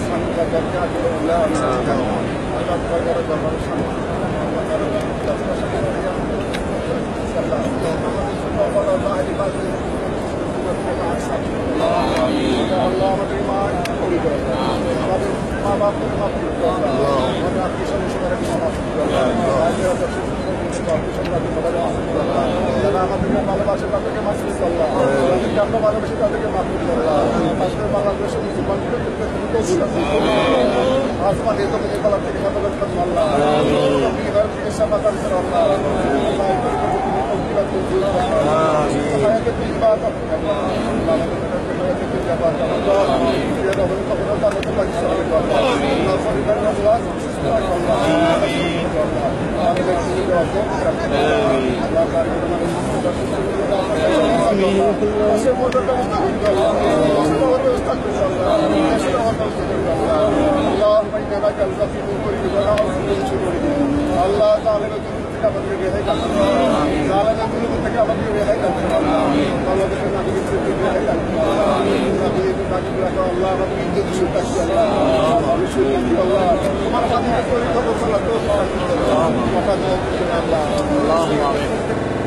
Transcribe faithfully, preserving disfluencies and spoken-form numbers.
যারা আমাদেরকে ভালোবাসে তাদেরকে মাফ করে আল্লাহ, যাদেরকে আমরা ভালোবাসি তাদেরকে মাফ করে আল্লাহ। আজকে বাংলাদেশের মুসলমানদের ক্ষেত্রে আসমান এই তোমাকে কলার থেকে হেফাজত করবো আল্লাহ, বিহার থেকে সামাদান করো আল্লাহ, আল্লাহ তাআলা থেকে আমাদের রেহাই দান করুন, জালেমের গুলো থেকে আমাদের রেহাই দান করুন আল্লাহ, বাংলাদেশের নাগরিক থেকে রেহাই দান করুন আল্লাহ, আল্লাহ আমাদের ইজ্জত সুরক্ষা আল্লাহ, আমি সুরক্ষা আল্লাহ, তোমার হাতে তৈরি খবর আল্লাহ, তো আল্লাহ আল্লাহ